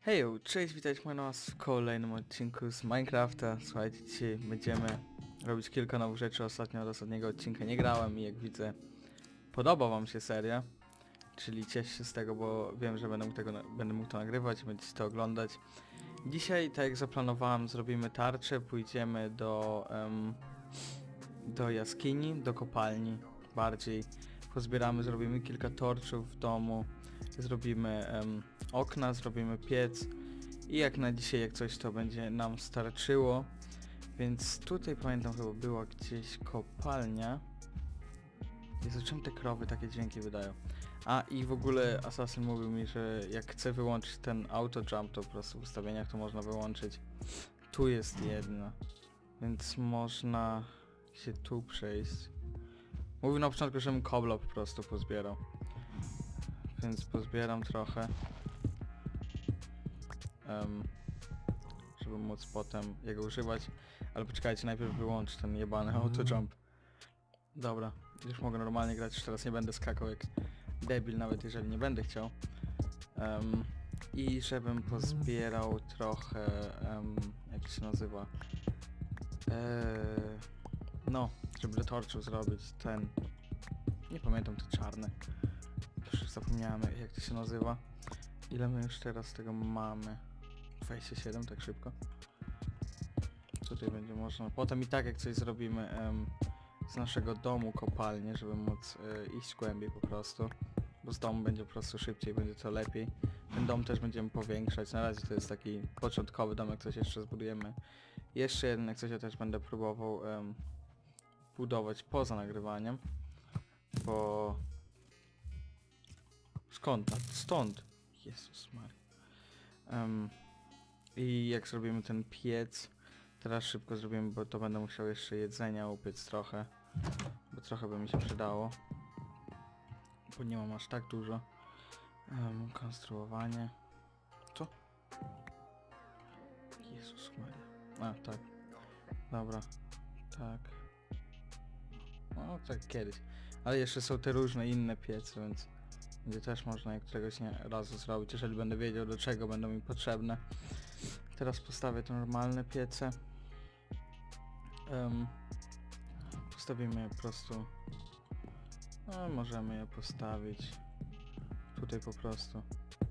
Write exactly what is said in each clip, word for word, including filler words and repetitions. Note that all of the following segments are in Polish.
Hejo, cześć, witajcie moi was w kolejnym odcinku z Minecrafta. Słuchajcie, dzisiaj będziemy robić kilka nowych rzeczy. Ostatnio od ostatniego odcinka nie grałem i jak widzę, podoba wam się seria. Czyli cieszę się z tego, bo wiem, że będę mógł, tego, będę mógł to nagrywać, będziecie to oglądać. Dzisiaj, tak jak zaplanowałem, zrobimy tarczę, pójdziemy do, um, do jaskini, do kopalni bardziej. Pozbieramy, zrobimy kilka torczów w domu, zrobimy um, okna, zrobimy piec i jak na dzisiaj, jak coś, to będzie nam starczyło. Więc tutaj pamiętam, chyba była gdzieś kopalnia. Jezu, czym te krowy takie dźwięki wydają? A i w ogóle Assassin mówił mi, że jak chcę wyłączyć ten auto jump, to po prostu w ustawieniach to można wyłączyć. Tu jest jedna, więc można się tu przejść. Mówił na początku, żebym kobla po prostu pozbierał. Więc pozbieram trochę. Um, żeby móc potem jego używać. Ale poczekajcie, najpierw wyłącz ten jebany auto jump. Dobra, już mogę normalnie grać, już teraz nie będę skakał jak debil, nawet jeżeli nie będę chciał. Um, I żebym pozbierał trochę, um, jak się nazywa? Eee, no, żeby do torczów zrobić ten... Nie pamiętam, te czarne. Już zapomniałem, jak to się nazywa. Ile my już teraz tego mamy? dwadzieścia siedem, tak szybko. Tutaj będzie można. Potem i tak jak coś zrobimy um, z naszego domu kopalnię, żeby móc e, iść głębiej po prostu. Bo z domu będzie po prostu szybciej, będzie to lepiej. Ten dom też będziemy powiększać. Na razie to jest taki początkowy dom, jak coś jeszcze zbudujemy. Jeszcze jeden, jak coś ja też będę próbował um, budować poza nagrywaniem. Bo... Skąd? Stąd! Jezus Maria. Um, I jak zrobimy ten piec, teraz szybko zrobimy, bo to będę musiał jeszcze jedzenia upiec trochę, bo trochę by mi się przydało, bo nie mam aż tak dużo. Um, konstruowanie. Co? Jezus Maria. A, tak. Dobra. Tak. No, tak kiedyś. Ale jeszcze są te różne inne piece, więc będzie też można jak któregoś nie razu zrobić, jeżeli będę wiedział, do czego będą mi potrzebne. Teraz postawię te normalne piece. Um, postawimy je po prostu. No, możemy je postawić tutaj po prostu.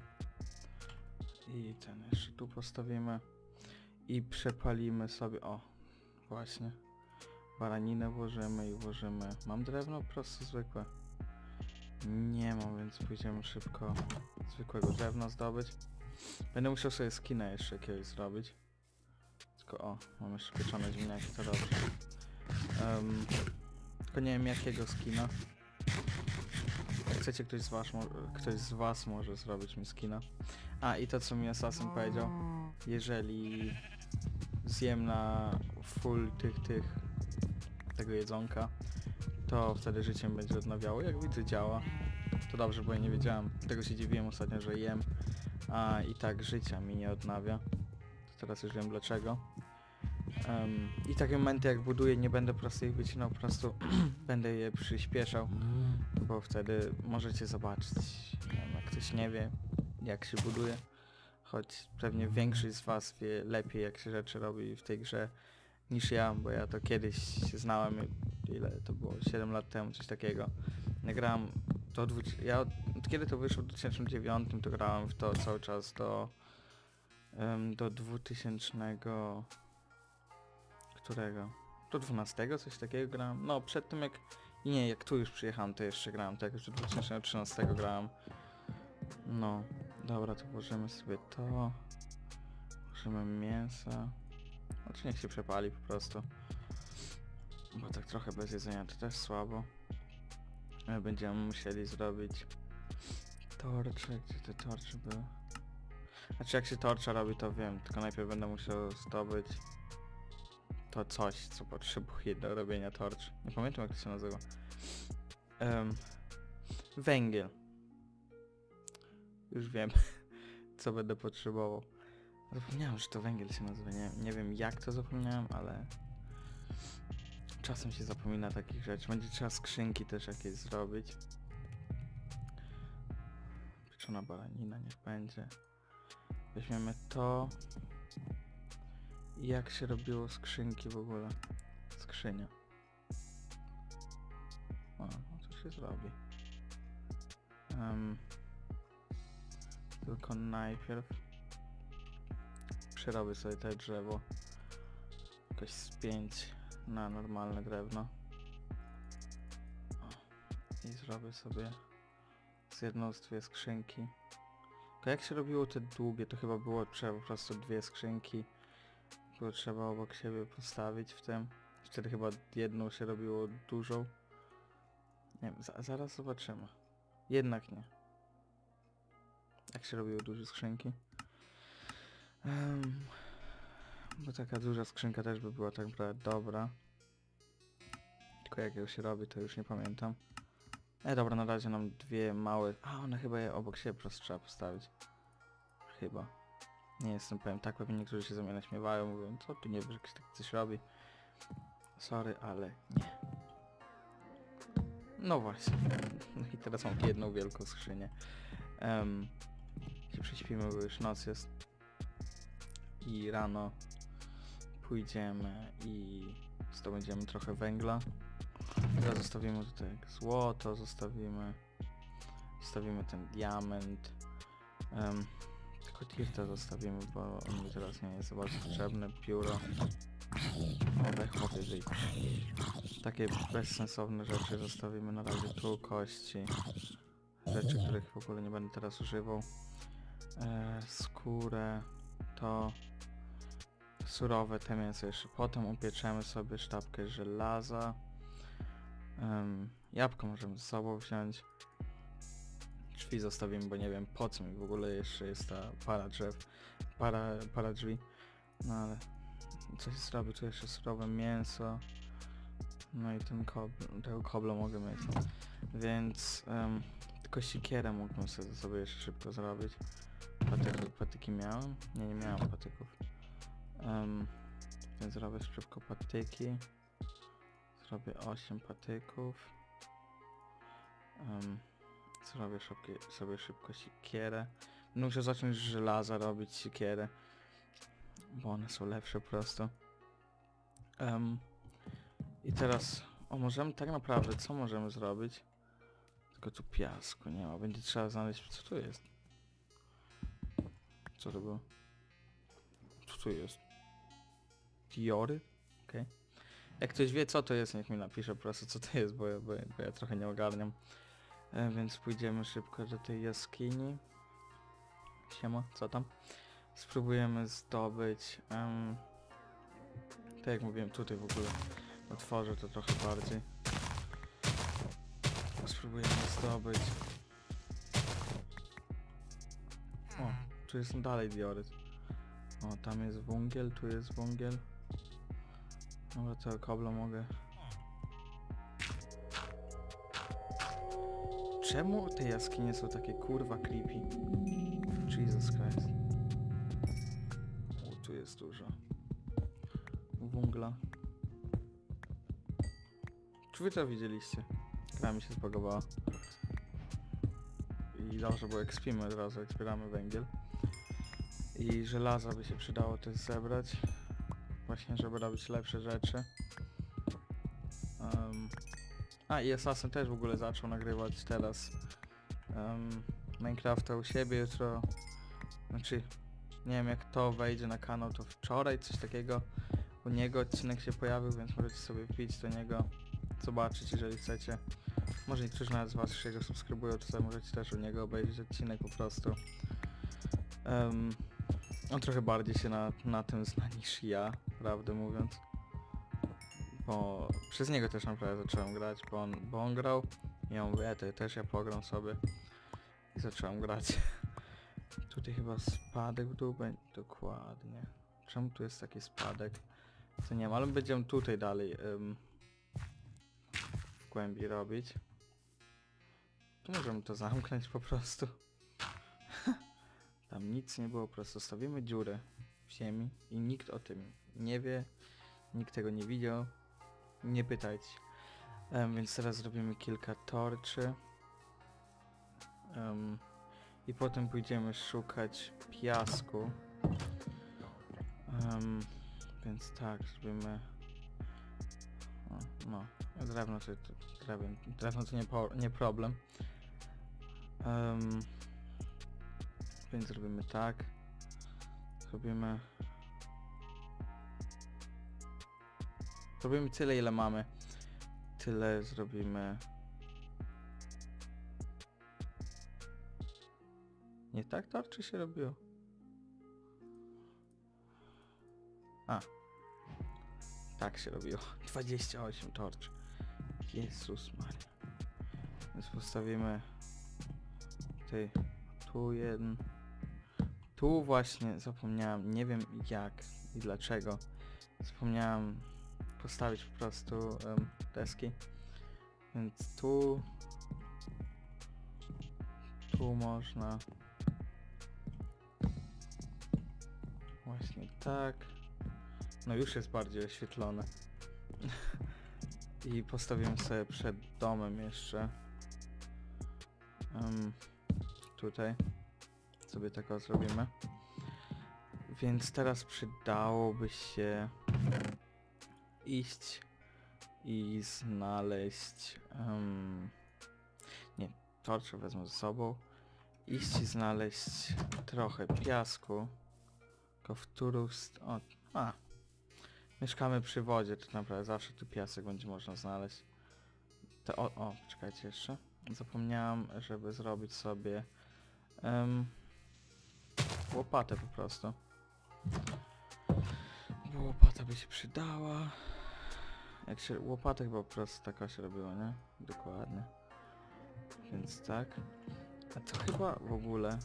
I ten jeszcze tu postawimy. I przepalimy sobie, o, właśnie. Baraninę włożymy i włożymy. Mam drewno? Po prostu zwykłe. Nie mam, więc pójdziemy szybko zwykłego drewna zdobyć. Będę musiał sobie skina jeszcze jakiegoś zrobić. Tylko o, mam jeszcze pieczone ziemniaki, to dobrze. Um, tylko nie wiem jakiego skina. Jak chcecie, ktoś z was, ktoś z was może zrobić mi skina. A i to co mi Assassin powiedział. Jeżeli zjem na full tych, tych, tego jedzonka, to wtedy życie będzie odnawiało. Jak widzę działa. To dobrze, bo ja nie wiedziałem. Tego się dziwiłem ostatnio, że jem, a i tak życia mi nie odnawia. To teraz już wiem dlaczego. Um, I takie momenty jak buduję, nie będę po prostu ich wycinał, po prostu będę je przyspieszał, bo wtedy możecie zobaczyć, nie wiem, jak ktoś nie wie, jak się buduje. Choć pewnie większość z was wie lepiej, jak się rzeczy robi w tej grze niż ja, bo ja to kiedyś się znałem, ile to było, siedem lat temu, coś takiego. Nagrałem do dwudziestego, ja od, od kiedy to wyszło w dwa tysiące dziewiątym, to grałem w to cały czas do um, do dwutysięcznego, którego? Do dwunastego coś takiego grałem. No przed tym jak, nie, jak tu już przyjechałem, to jeszcze grałem, tak już do dwa tysiące trzynastego grałem. No, dobra, to włożymy sobie to. Włożymy mięsa. Znaczy niech się przepali po prostu. Bo tak trochę bez jedzenia to też słabo. My będziemy musieli zrobić torcze, gdzie te torcze były? Znaczy jak się torcza robi, to wiem, tylko najpierw będę musiał zdobyć to coś, co potrzebuję do robienia torcz. Nie pamiętam jak to się nazywa. Um, węgiel. Już wiem, co będę potrzebował. Zapomniałem, że to węgiel się nazywa. Nie, nie wiem jak to zapomniałem, ale czasem się zapomina takich rzeczy. Będzie trzeba skrzynki też jakieś zrobić. Pieczona baranina niech będzie. Weźmiemy to. I jak się robiło skrzynki w ogóle? Skrzynia. O, no to się zrobi. Um, tylko najpierw przerobię sobie te drzewo. Jakoś spięć na normalne drewno. O, i zrobię sobie z jedną z dwie skrzynki. Tylko jak się robiło te długie, to chyba było trzeba po prostu dwie skrzynki. Było trzeba obok siebie postawić w tym. Wtedy chyba jedną się robiło dużą. Nie wiem, za zaraz zobaczymy. Jednak nie. Jak się robiło duże skrzynki. Um, bo taka duża skrzynka też by była tak naprawdę dobra. Tylko jak ją się robi, to już nie pamiętam. E, dobra, na razie nam dwie małe... A, one chyba je obok siebie po prostu trzeba postawić. Chyba. Nie jestem pewien. Tak pewnie niektórzy się ze mnie naśmiewają, mówią, co tu nie wiesz, jak się tak coś robi. Sorry, ale nie. No właśnie. No i teraz mam jedną wielką skrzynię. Um, się prześpimy, bo już noc jest. I rano pójdziemy i zdobędziemy trochę węgla. Teraz zostawimy tutaj złoto, zostawimy. Zostawimy ten diament. Um, tylko tirta zostawimy, bo on mi teraz nie jest za bardzo potrzebny. Pióro. Oddech powyżej. Takie bezsensowne rzeczy zostawimy na razie tu, kości. Rzeczy, których w ogóle nie będę teraz używał. E, skórę, to surowe te mięso jeszcze. Potem upieczemy sobie sztabkę żelaza. Um, jabłko możemy ze sobą wziąć. Drzwi zostawimy, bo nie wiem po co mi w ogóle jeszcze jest ta para drzew, para, para drzwi. No ale coś zrobię, tu jeszcze surowe mięso. No i ten koblo, tego kobla mogę mieć. Więc um, tylko siekierę mógłbym sobie, sobie jeszcze szybko zrobić. Patyki, patyki miałem? Nie, nie miałem patyków. Um, więc zrobię szybko patyki. Zrobię osiem patyków. Um, zrobię szybkie, sobie szybko siekierę. Muszę zacząć z żelaza robić siekierę. Bo one są lepsze po prostu. Um, I teraz, o możemy tak naprawdę, co możemy zrobić? Tylko tu piasku nie ma, będzie trzeba znaleźć, co tu jest? Co to było? Co tu jest? Diory? Okej. Okay. Jak ktoś wie co to jest, niech mi napisze po prostu co to jest, bo ja, bo ja, bo ja trochę nie ogarniam. E, więc pójdziemy szybko do tej jaskini. Siema, co tam? Spróbujemy zdobyć... Um, tak jak mówiłem, tutaj w ogóle otworzę to trochę bardziej. Spróbujemy zdobyć... O, tu jest dalej dioryt. O, tam jest węgiel, tu jest węgiel. Dobra, to kobla mogę. Czemu te jaskinie są takie kurwa creepy? Jesus Christ. O, tu jest dużo węgla. Czy wy to widzieliście? Gra mi się zbagowała. I dobrze, bo ekspimy od razu, jak zbieramy węgiel. I żelaza by się przydało też zebrać. Właśnie, żeby robić lepsze rzeczy. Um, a i Assassin też w ogóle zaczął nagrywać teraz um, Minecrafta u siebie jutro. Znaczy, nie wiem jak to wejdzie na kanał, to wczoraj coś takiego u niego odcinek się pojawił, więc możecie sobie wbić do niego, zobaczyć jeżeli chcecie. Może niektórzy nawet z was jeszcze go subskrybują, to sobie możecie też u niego obejrzeć odcinek po prostu. Um, on trochę bardziej się na, na tym zna niż ja, prawdę mówiąc. Bo przez niego też naprawdę zacząłem grać, bo on, bo on grał i ja mówię, to też ja pogram sobie. I zacząłem grać. Tutaj chyba spadek w dół będzie, dokładnie. Czemu tu jest taki spadek? To nie wiem, ale będziemy tutaj dalej um, w głębi robić. Tu możemy to zamknąć po prostu. Tam nic nie było, po prostu stawimy dziurę w ziemi i nikt o tym nie wie, nikt tego nie widział, nie pytajcie. Um, więc teraz zrobimy kilka torczy. Um, I potem pójdziemy szukać piasku. Um, więc tak, zrobimy... O, no, drewno to, to, drewno, drewno to nie, po, nie problem. Um, więc zrobimy tak. Zrobimy... Zrobimy tyle, ile mamy. Tyle zrobimy... Nie tak tarczy się robiło? A. Tak się robiło. dwadzieścia osiem torcz. Jezus Maria. Więc postawimy... Tutaj... Tu jeden... Tu właśnie zapomniałem, nie wiem jak i dlaczego. Zapomniałem postawić po prostu um, deski. Więc tu... Tu można... Właśnie tak. No już jest bardziej oświetlone. I postawimy sobie przed domem jeszcze. Um, tutaj. Sobie tego zrobimy. Więc teraz przydałoby się iść i znaleźć... Um, nie, torcze wezmę ze sobą. Iść i znaleźć trochę piasku. Tylko w którą st... O, a. Mieszkamy przy wodzie, to naprawdę zawsze tu piasek będzie można znaleźć. To, o, o, czekajcie jeszcze. Zapomniałam, żeby zrobić sobie um, łopatę po prostu. Bo łopata by się przydała. Jak się łopatę chyba po prostu taka się robiło, nie? Dokładnie. Więc tak. A to chyba w ogóle...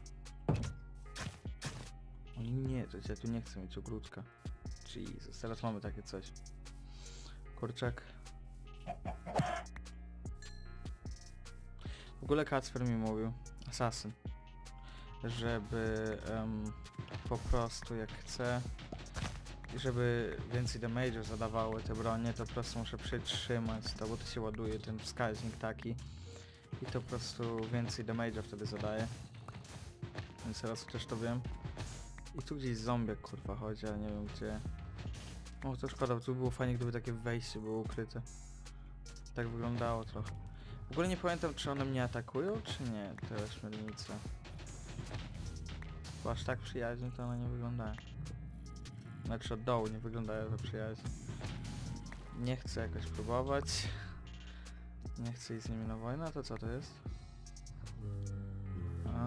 O nie, to ja tu nie chcę mieć ogródka. Jezus, teraz mamy takie coś. Kurczak. W ogóle Kacper mi mówił, asasyn, żeby um, po prostu jak chcę, żeby więcej damage'u zadawały te bronie, to po prostu muszę przytrzymać to, bo to się ładuje ten wskaźnik taki i to po prostu więcej damage'a wtedy zadaje. Więc teraz też to wiem. I tu gdzieś zombiak kurwa chodzi, ale nie wiem gdzie. O, to szkoda, bo tu było fajnie, gdyby takie wejście było ukryte. Tak wyglądało trochę. W ogóle nie pamiętam, czy one mnie atakują, czy nie, te ośmiornice. Bo aż tak przyjaźnie to one nie wyglądają. Znaczy od dołu nie wyglądają to przyjaźnie. Nie chcę jakoś próbować. Nie chcę iść z nimi na wojnę, to co to jest? A.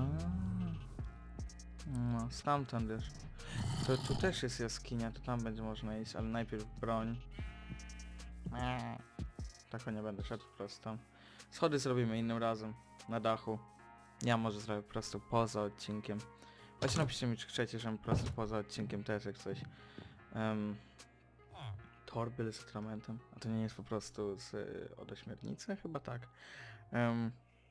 No, stamtąd już. To tu też jest jaskinia, to tam będzie można iść, ale najpierw broń. Eee. Tak nie będę szedł po prostu tam. Schody zrobimy innym razem, na dachu. Ja może zrobię po prostu poza odcinkiem. Właśnie napiszcie mi, czy chcecie, żebym po prostu poza odcinkiem też jak coś. Um, torby z atramentem. A to nie jest po prostu z y, od ośmiornicy? Chyba tak. Um,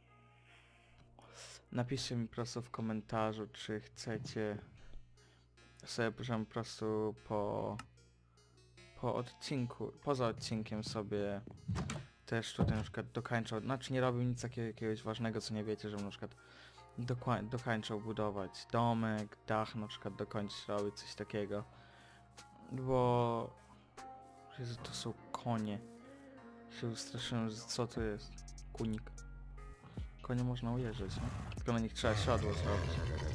napiszcie mi po prostu w komentarzu, czy chcecie sobie, żebym po prostu po po odcinku, poza odcinkiem sobie też tutaj na przykład dokańczał, znaczy nie robił nic takiego jakiegoś ważnego, co nie wiecie, żebym na przykład dokańczał budować domek, dach na przykład dokończyć robić coś takiego. Bo... Jezu, to są konie. Się ustraszyłem, że co to jest? Kunik. Konie można ujeżdżać, nie? Tylko na nich trzeba siodło zrobić.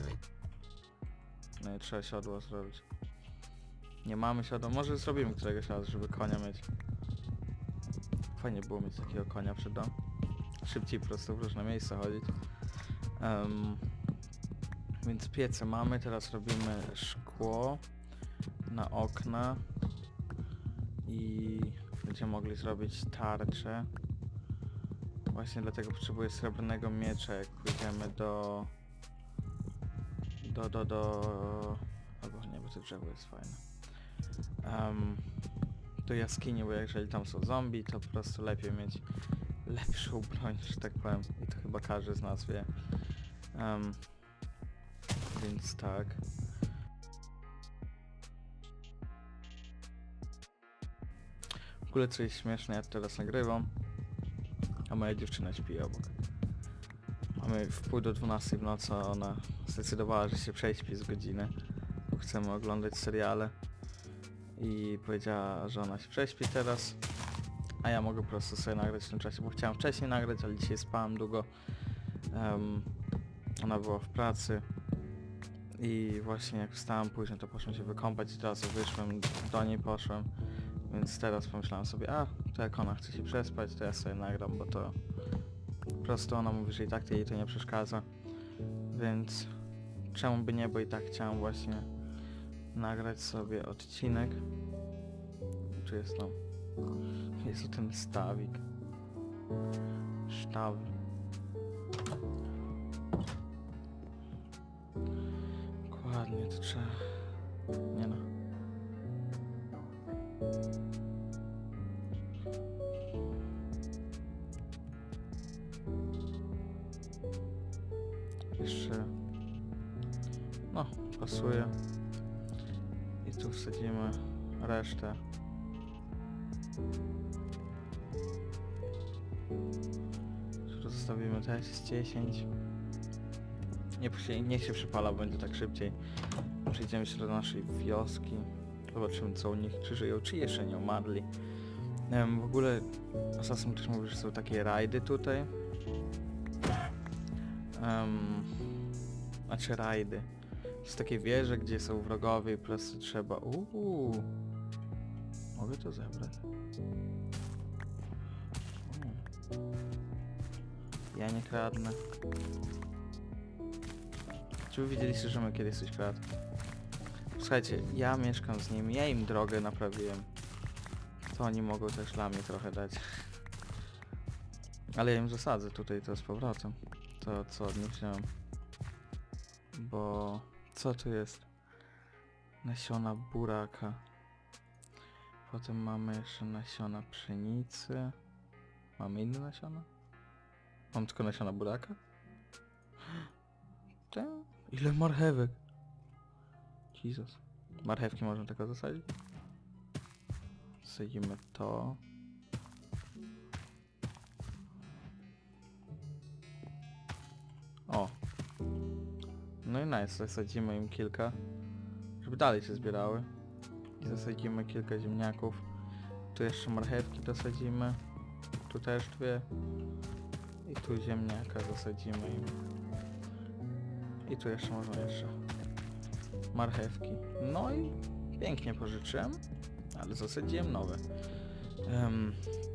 No i trzeba siodło zrobić. Nie mamy siodła, może zrobimy któregoś razu, żeby konia mieć. Fajnie było mieć takiego konia przed dom. Szybciej po prostu w różne miejsca chodzić. Um, więc piece mamy, teraz robimy szkło na okna i będziemy mogli zrobić tarczę. Właśnie dlatego potrzebuję srebrnego miecza, jak pójdziemy do... Do, do, do... Albo nie, bo to drzewo jest fajne. Um, do jaskini, bo jeżeli tam są zombie, to po prostu lepiej mieć lepszą broń, że tak powiem. I to chyba każdy z nas wie. Um, więc tak. W ogóle coś śmieszne, ja teraz nagrywam, a moja dziewczyna śpi obok. My w pół do dwunastej w nocy ona zdecydowała, że się prześpi z godziny, bo chcemy oglądać seriale. I powiedziała, że ona się prześpi teraz, a ja mogę po prostu sobie nagrać w tym czasie, bo chciałem wcześniej nagrać, ale dzisiaj spałem długo. Um, ona była w pracy i właśnie jak wstałem później, to poszłem się wykąpać i od razu wyszłem, do niej poszłem, więc teraz pomyślałem sobie, a to jak ona chce się przespać, to ja sobie nagram, bo to po prostu ona mówi, że i tak jej to nie przeszkadza, więc czemu by nie, bo i tak chciałem właśnie nagrać sobie odcinek. Tu jest tam, jest tu ten stawik, sztab. Dokładnie, to trzeba, nie no. Jeszcze, no, pasuje. I tu wsadzimy resztę. Tu zostawimy też z dziesięć. Nie, niech się przypala, będzie tak szybciej. Przejdziemy się do naszej wioski. Zobaczymy co u nich, czy żyją, czy jeszcze nie umarli. Um, w ogóle Assassin też mówi, że są takie rajdy tutaj. Um, znaczy rajdy. To są takie wieże, gdzie są wrogowie i po prostu trzeba... Uuu. Mogę to zebrać? Uuu. Ja nie kradnę. Czy wy widzieliście, że my kiedyś coś kradł? Słuchajcie, ja mieszkam z nimi, ja im drogę naprawiłem. To oni mogą też dla mnie trochę dać. Ale ja im zasadzę tutaj to z powrotem. To co od nich wziąłem. Bo... co tu jest? Nasiona buraka. Potem mamy jeszcze nasiona pszenicy. Mamy inne nasiona? Mam tylko nasiona buraka? Ten? Ile marchewek? Jezus. Marchewki można tylko zasadzić? Zasadzimy to. O. No i nice, zasadzimy im kilka, żeby dalej się zbierały. I zasadzimy kilka ziemniaków. Tu jeszcze marchewki dosadzimy. Tu też dwie. I tu ziemniaka zasadzimy im. I tu jeszcze można jeszcze marchewki. No i pięknie pożyczyłem, ale zasadziłem nowe. Um,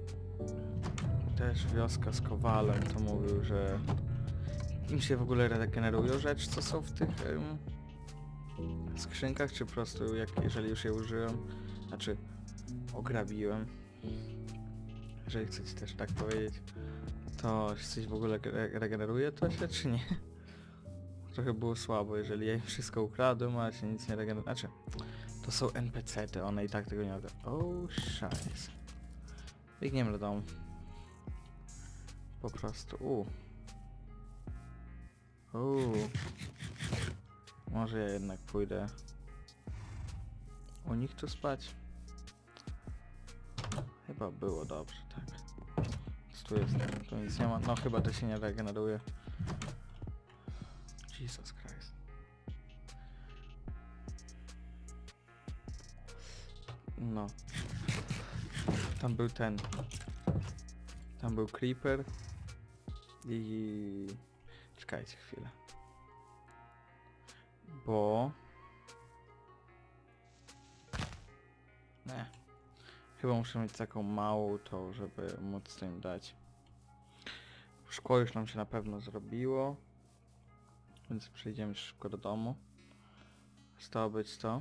też wioska z Kowalem to mówił, że im się w ogóle regenerują rzeczy, co są w tych um, skrzynkach, czy po prostu jak jeżeli już je użyłem, znaczy ograbiłem, jeżeli chcecie też tak powiedzieć, to się coś w ogóle re regeneruje to się, czy nie? Trochę było słabo, jeżeli ja im wszystko ukradłem, a się nic nie regeneruje. Znaczy, to są en pe ce ty, one i tak tego nie ogarną. Oh, szajs. Biegniemy do domu. Po prostu, uuu. Uuu. Może ja jednak pójdę u nich tu spać. Chyba było dobrze, tak. Tu jest, tu nic nie ma. No chyba to się nie regeneruje. Jesus Christ. No. Tam był ten. Tam był creeper. I... czekajcie chwilę. Bo... Nie. Chyba muszę mieć taką małą tą, żeby móc to im dać. Szkło już nam się na pewno zrobiło. Więc przejdziemy szybko do domu. Stało być to.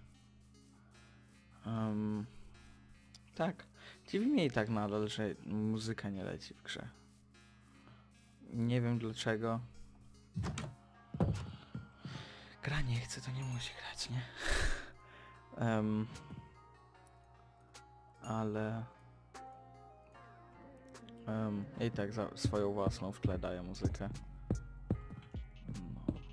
Um, tak. Dziwi mnie i tak nadal, że muzyka nie leci w grze. Nie wiem dlaczego. Gra nie chce, to nie musi grać, nie? um, ale... Um, I tak za swoją własną w tle daję muzykę. No.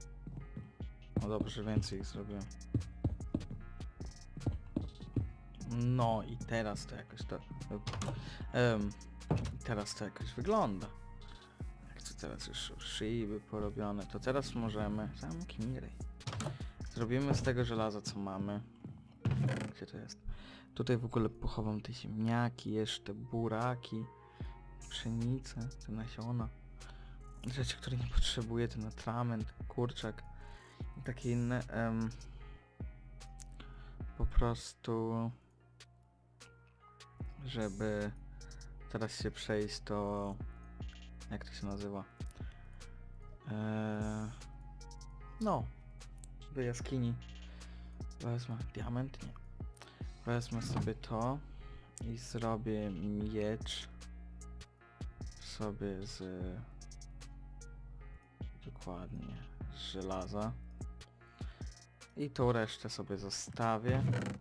No dobrze, więcej ich zrobiłem. No i teraz to jakoś to... Um, teraz to jakoś wygląda. Jak to teraz już szyby porobione, to teraz możemy... Zamki mirej. Zrobimy z tego żelaza, co mamy. Gdzie to jest? Tutaj w ogóle pochowam te ziemniaki, jeszcze buraki, pszenicę, te nasiona. Rzeczy, które nie potrzebuję, ten atrament, kurczak i takie inne. Um, po prostu... Żeby teraz się przejść do... Jak to się nazywa? Eee, no, do jaskini. Wezmę diament, nie. Wezmę sobie to i zrobię miecz sobie z... Dokładnie, z żelaza. I tą resztę sobie zostawię.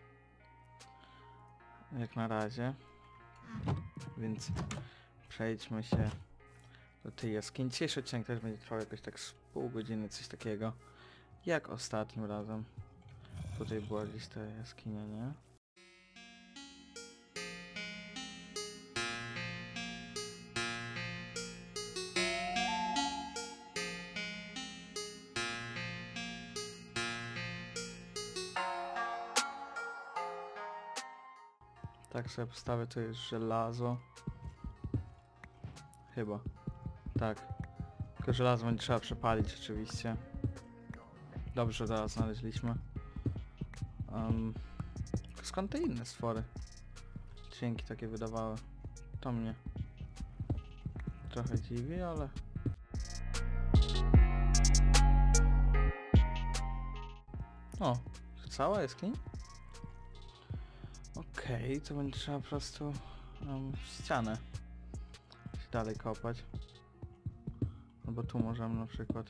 Jak na razie. Więc przejdźmy się do tej jaskini. Dzisiejszy odcinek też będzie trwał jakoś tak z pół godziny, coś takiego. Jak ostatnim razem. Tutaj była gdzieś ta jaskinia, nie? Tak sobie postawię, to jest żelazo. Chyba. Tak. Tylko żelazo będzie trzeba przepalić oczywiście. Dobrze, zaraz znaleźliśmy. Um, skąd te inne stwory dźwięki takie wydawały? To mnie trochę dziwi, ale... O, cała jaskinia? Okej, okay, to będzie trzeba po prostu um, ścianę się dalej kopać. Albo tu możemy na przykład.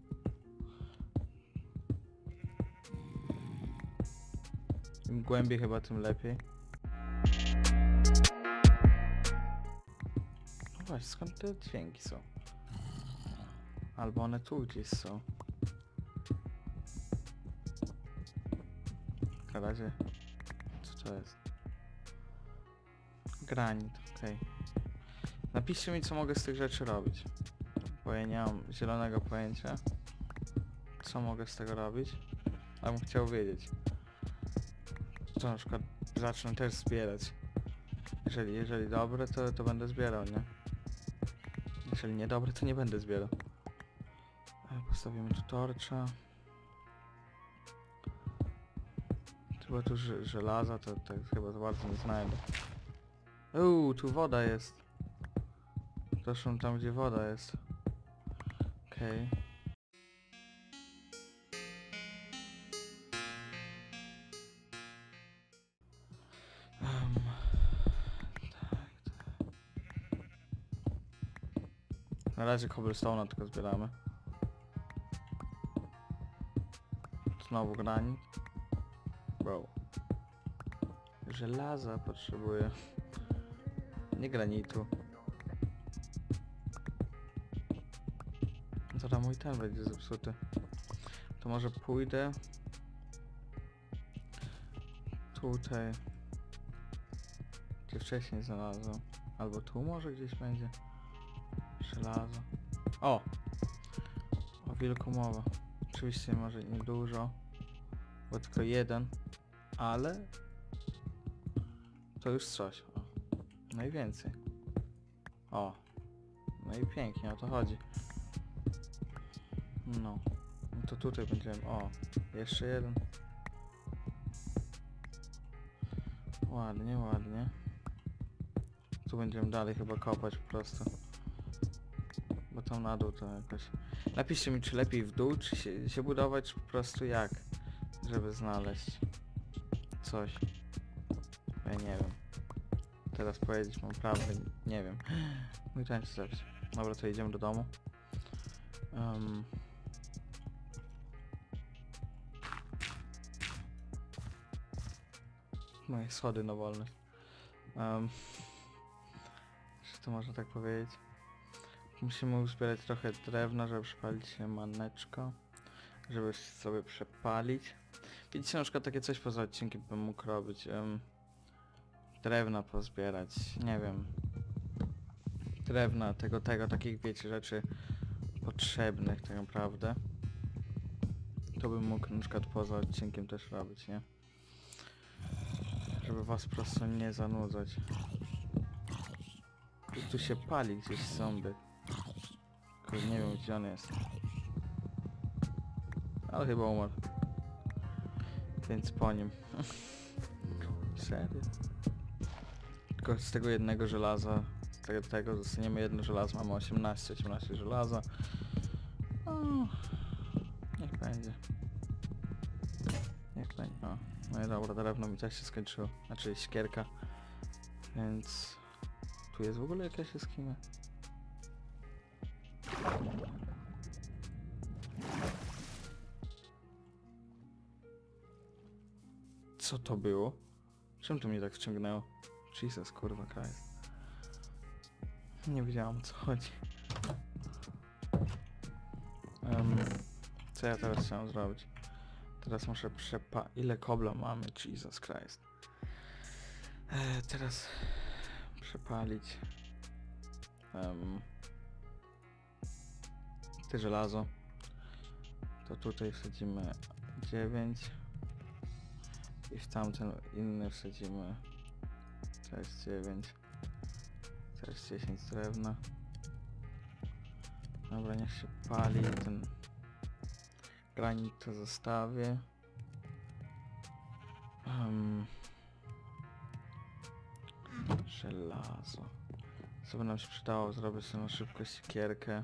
Im głębiej chyba, tym lepiej. No właśnie, skąd te dźwięki są? Albo one tu gdzieś są. Na razie... Co to jest? Granit, okej. Okay. Napiszcie mi, co mogę z tych rzeczy robić. Bo ja nie mam zielonego pojęcia, co mogę z tego robić. Ale bym chciał wiedzieć. To na przykład zacznę też zbierać. Jeżeli, jeżeli dobre, to, to będę zbierał, nie? Jeżeli niedobre, to nie będę zbierał. Postawimy tu torcza. Chyba tu żelaza, to, to chyba za bardzo nie znajdę. Uuu, tu woda jest. Doszłam tam, gdzie woda jest. Okej. Okay. Um, tak, tak. Na razie cobblestone'a tylko zbieramy. Znowu granit. Bro. Żelaza potrzebuję. Nie granitu. Zaraz mój ten będzie zepsuty. To może pójdę tutaj, gdzie wcześniej znalazłem. Albo tu może gdzieś będzie żelazo. O! O wilku mowa. Oczywiście może nie dużo, bo tylko jeden, ale to już coś. O. Najwięcej. O. No i pięknie, o to chodzi. No. No to tutaj będziemy... O. Jeszcze jeden. Ładnie, ładnie. Tu będziemy dalej chyba kopać po prostu. Bo tam na dół to jakoś... Napiszcie mi, czy lepiej w dół, czy się, się budować, czy po prostu jak, żeby znaleźć coś. Ja nie wiem. Teraz powiedzieć mam prawdę, nie wiem. Mój tańczy zepsuł. Dobra, to idziemy do domu. Um. Moje schody na wolność. Um. Czy to można tak powiedzieć? Musimy uzbierać trochę drewna, żeby przepalić się maneczko. Żeby sobie przepalić. Widzicie, na przykład takie coś poza odcinkiem bym mógł robić. Um, drewna pozbierać, nie wiem. Drewna, tego, tego, takich wiecie rzeczy potrzebnych tak naprawdę. To bym mógł na przykład poza odcinkiem też robić, nie? Żeby was po prostu nie zanudzać. I tu się pali gdzieś zombie. Tylko nie wiem gdzie on jest. Ale chyba umarł. Więc po nim. Serio? Tylko z tego jednego żelaza, z tego, tego dostaniemy jedno żelazo, mamy osiemnaście, osiemnaście żelaza. O, niech będzie. Niech będzie. O, no i dobra, drewno mi też się skończyło. Znaczy siekierka. Więc... Tu jest w ogóle jakaś jaskinia? Co to było? Czym to mnie tak wciągnęło? Jesus, kurwa, kraj. Nie wiedziałam o co chodzi. Um, co ja teraz chciałem zrobić? Teraz muszę przepa... Ile kobla mamy? Jesus Christ. E, teraz... Przepalić... Um, te żelazo. To tutaj wsadzimy dziewięć. I w tamten inny wsadzimy też dziewięć. Też dziesięć drewna. Dobra, niech się pali. Ten granit to zostawię. Um, żelazo. Co by nam się przydało zrobić sobie na szybko siekierkę.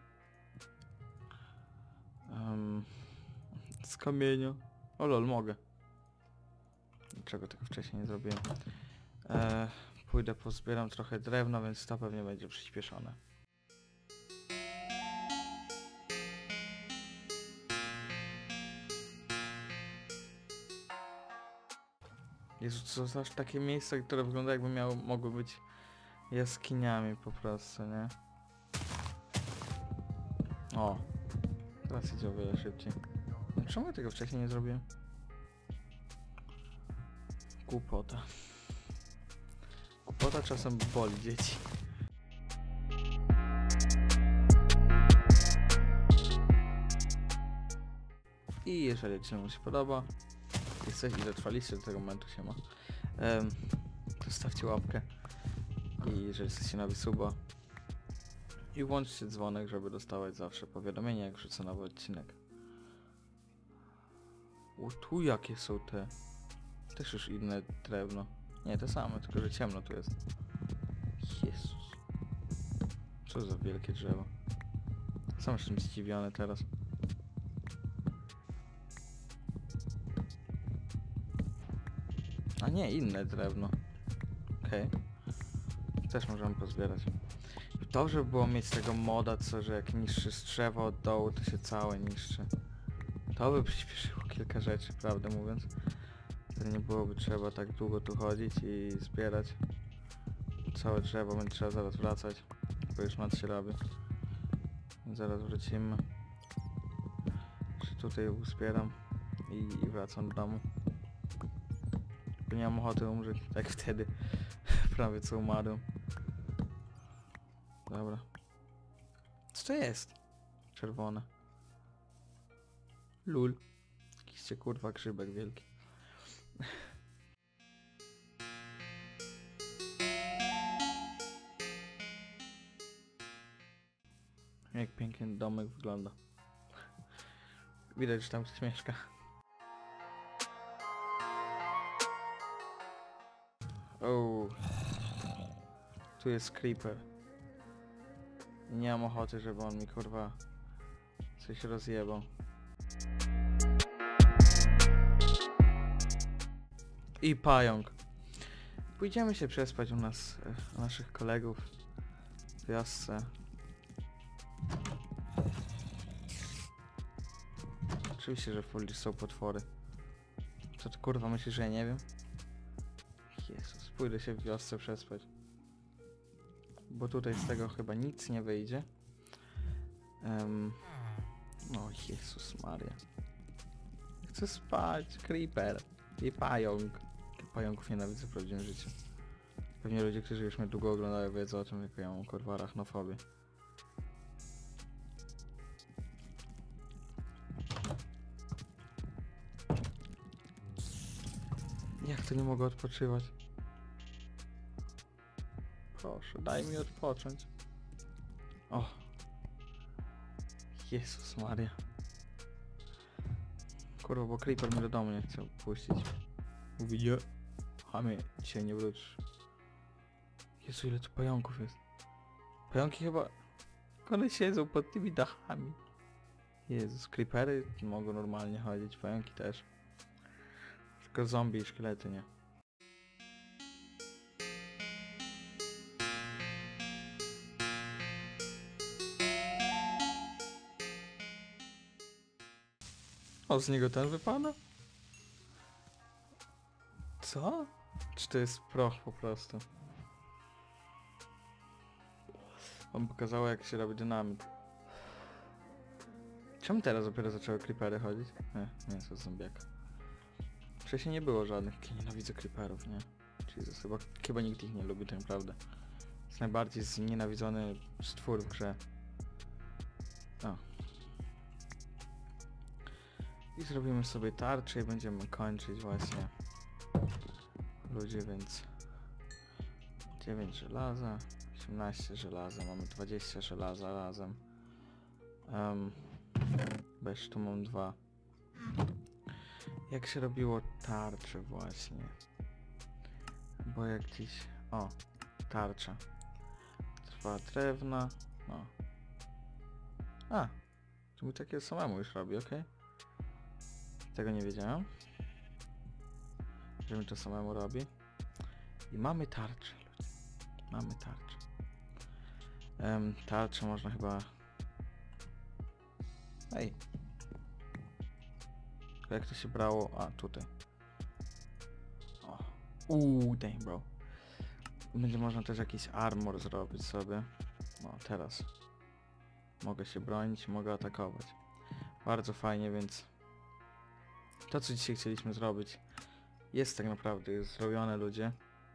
Um, z kamienia. O lol, mogę. Dlaczego tego wcześniej nie zrobiłem? E, pójdę pozbieram trochę drewna, więc to pewnie będzie przyspieszone. Jezu, co za takie miejsca, które wygląda jakby miało, mogły być jaskiniami po prostu, nie? O! Teraz idzie o wiele szybciej. No, czemu ja tego wcześniej nie zrobiłem? Głupota. Głupota czasem boli dzieci. I jeżeli odcinek się podoba, jesteś i dotrwaliście do tego momentu, się ma, um, to stawcie łapkę. I jeżeli jesteście nowi, suba. I włączcie dzwonek, żeby dostawać zawsze powiadomienia, jak wrzucę nowy odcinek. O, tu jakie są te... Też już inne drewno. Nie, te same, tylko że ciemno tu jest. Jezus. Co za wielkie drzewo. Sam jestem zdziwiony teraz. A nie, inne drewno. Okej. Okay. Też możemy pozbierać. Dobrze by było mieć tego moda, co, że jak niszczysz drzewo od dołu, to się całe niszczy. To by przyspieszyło kilka rzeczy, prawdę mówiąc. To nie byłoby trzeba tak długo tu chodzić i zbierać całe drzewo, będzie trzeba zaraz wracać, bo już noc się robi. Zaraz wrócimy. Jeszcze tutaj uzbieram i, i wracam do domu. Bo nie mam ochoty umrzeć, tak wtedy prawie co umarłem. Dobra. Co to jest? Czerwone. Lul. Jakiś kurwa grzybek wielki. Jak piękny domek wygląda. Widać, że tam ktoś mieszka. O, tu jest creeper. Nie mam ochoty, żeby on mi kurwa coś rozjebał. I pająk. Pójdziemy się przespać u nas, u naszych kolegów w wiosce. Oczywiście, że w Fully są potwory. Co ty kurwa myślisz, że ja nie wiem? Jezus, pójdę się w wiosce przespać. Bo tutaj z tego chyba nic nie wyjdzie. Um, o Jezus Maria. Chcę spać, creeper i pająk. Pająków nienawidzę w prawdziwym życiu. Pewnie ludzie, którzy już mnie długo oglądają, wiedzą o tym, jak ja mam kurwa arachnofobię. Jak to nie mogę odpoczywać? Proszę, daj mi odpocząć. O! Jezus Maria. Kurwa, bo creeper mnie do domu nie chciał puścić. Mówi, nie. Chamie, dzisiaj nie wrócisz. Jezu, ile tu pająków jest. Pająki chyba... One siedzą pod tymi dachami. Jezus, creepery mogą normalnie chodzić, pająki też. Tylko zombie i szkielety nie. O, z niego ten wypada? Co? Czy to jest proch po prostu? On pokazało, jak się robi dynamit. Czemu teraz dopiero zaczęły creepery chodzić? Nie, nie jest to zombiaka. Wcześniej nie było żadnych. Ja nienawidzę creeperów, nie? Jesus, chyba, chyba nikt ich nie lubi, tak naprawdę. Jest najbardziej znienawidzony stwór w grze. O. I zrobimy sobie tarczę i będziemy kończyć właśnie. Ludzie, więc... dziewięć żelaza, osiemnaście żelaza, mamy dwadzieścia żelaza razem. Um, bo jeszcze tu mam dwa. Jak się robiło tarczę właśnie? Bo jak gdzieś... O, tarcza. Trwa drewna. No. A, to mi takie samemu już robi, okej? Okay? Tego nie wiedziałem. Że mi to samemu robi. I mamy tarczę, ludzie. Mamy tarczę. Um, tarczę można chyba... Ej. Jak to się brało? A, tutaj. O. Uuu, dang bro. Będzie można też jakiś armor zrobić sobie. No, teraz. Mogę się bronić, mogę atakować. Bardzo fajnie, więc... To, co dzisiaj chcieliśmy zrobić, jest tak naprawdę już zrobione, ludzie.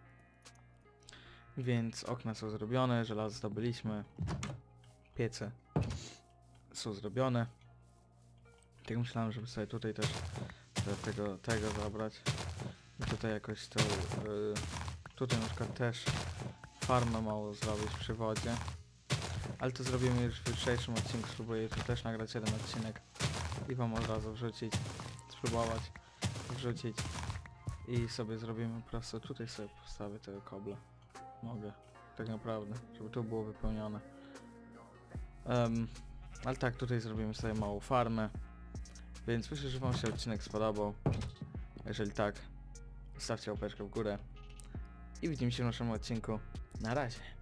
Więc okna są zrobione, żelazo zdobyliśmy. Piece są zrobione. Tak myślałem, żeby sobie tutaj też tego, tego zabrać. I tutaj jakoś to... Yy, tutaj na przykład też farmę mało zrobić przy wodzie. Ale to zrobimy już w jutrzejszym odcinku. Spróbuję tu też nagrać jeden odcinek i wam od razu wrzucić. Spróbować wrzucić. I sobie zrobimy po prostu tutaj sobie postawię tego kobla. Mogę. Tak naprawdę. Żeby to było wypełnione. Um, ale tak, tutaj zrobimy sobie małą farmę. Więc myślę, że wam się odcinek spodobał. Jeżeli tak, zostawcie łapeczkę w górę. I widzimy się w naszym odcinku. Na razie.